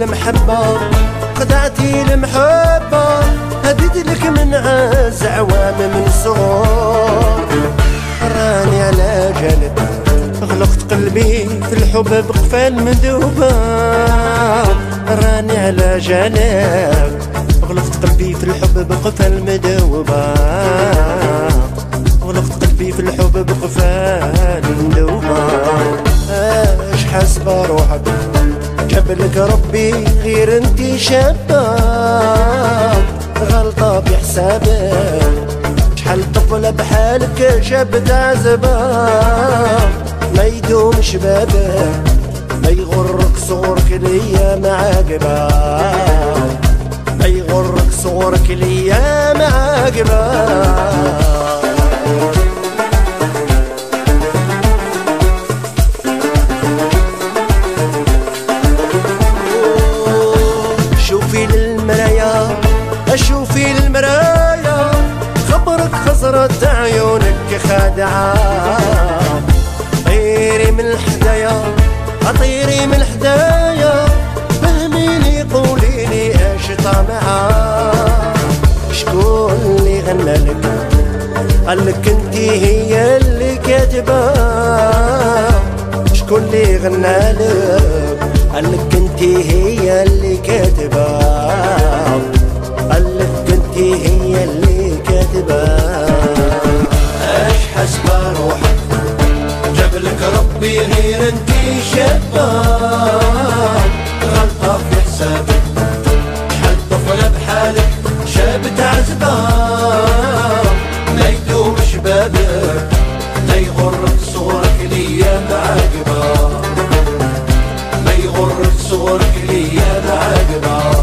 المحبة خدعتي المحبة هديت لك من عز عوام من صغور راني على جالك غلقت قلبي في الحب بقفال مندوبة راني على جالك غلقت قلبي في الحب بقفال مندوبة غلقت قلبي في الحب بقفال مندوبة اش حاسبة روحك جابلك ربي غير انتي شابة غلطة بحسابك شحال طفلة بحالك شاب تعزبة ما يدوم شبابك ما يغرك صغرك ليا معاقبة ما يغرك صغرك ليا معاقبة شوفي للمرايا خبرك خزرت عيونك خادعة طيري من الحدايا طيري من الحدايا فهميني قوليلي اش طامعة شكون اللي غنى لك قالك انتي هي اللي كاتبة شكون اللي غنى لك قالك انتي هي اللي كاتبة قالك انتي هي اللي كاتبة اش حسبة روحك جابلك ربي غير انتي شابة غلطة في حسابك شحال طفلة بحالك شاب تعزبة ما يدوم شبابك ما يغرك صغرك ليا معاقبة ما يغرك صغرك ليا معاقبة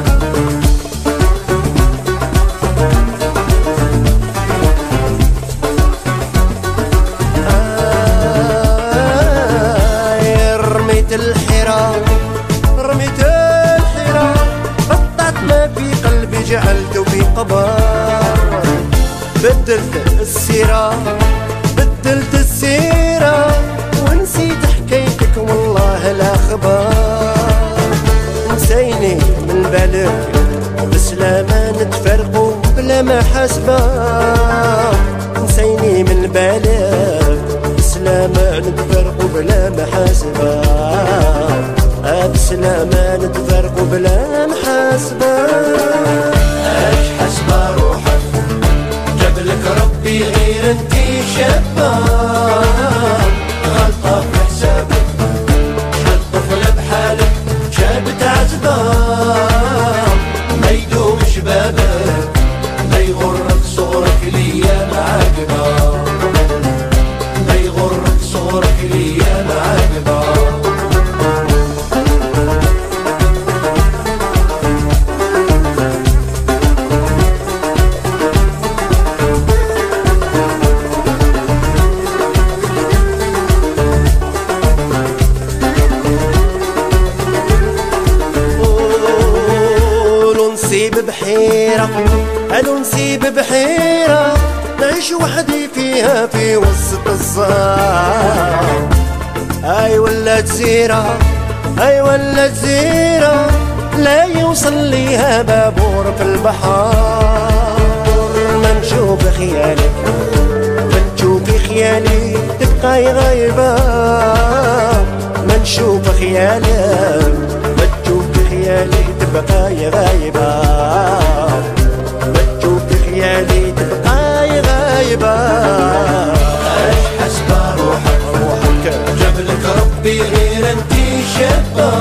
رميت الحيرة قطعت ما في قلبي جعلته في قبر بدلت السيرة ونسيت حكايتك والله لا خبر نسيني من بالك بسلامة نتفرقوا بلا محاسبة نسيني من بالك بسلامة نتفرقوا بلا محاسبة بسلامة نتفرقوا بلا محاسبة اش حسبة روحك جابلك ربي غير انتي شابة غلطة في حسابك شحال طفلة بحالك شاب تعزبة ما يدوم شبابك ما يغرك صغرك ليا معاقبة ما يغرك صغرك ليا معاقبة قالوا نسيب بحيرة نعيش وحدي فيها في وسط الزهر اي ولا جزيرة لا يوصل ليها بابور في البحر ما نشوف خيالك ما نشوف خيالي تبقى غايبة ما نشوف خيالك ما تشوف خيالي تبقى غايبة خيالي تبقى غايبة اش حسبة روحك جابلك ربي غير انتي شابة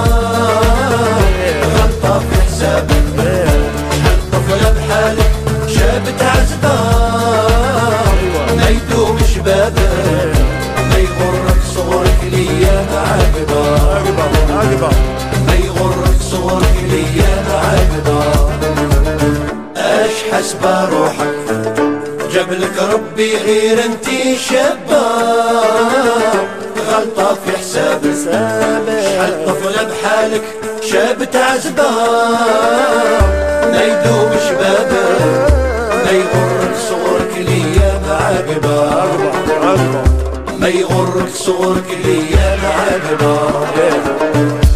غلطة في حسابك شحال طفلة بحالك شاب تعزبة ما يدوم شبابك ما يغرك صغرك ليا معاقبة ما يغرك صغرك ليا معاقبة اش حسبة روحك جابلك ربي غير انتي شابة غلطة في حسابك شحال طفلة بحالك شاب تعزبة ما يدوم شبابك ما يغرك صغرك ليا معاقبة ما يغرك صغرك ليا معاقبة